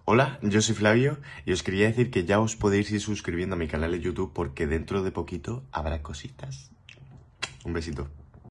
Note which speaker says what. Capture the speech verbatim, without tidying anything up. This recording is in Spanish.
Speaker 1: Hola, yo soy Flavio y os quería decir que ya os podéis ir suscribiendo a mi canal de YouTube porque dentro de poquito habrá cositas. Un besito.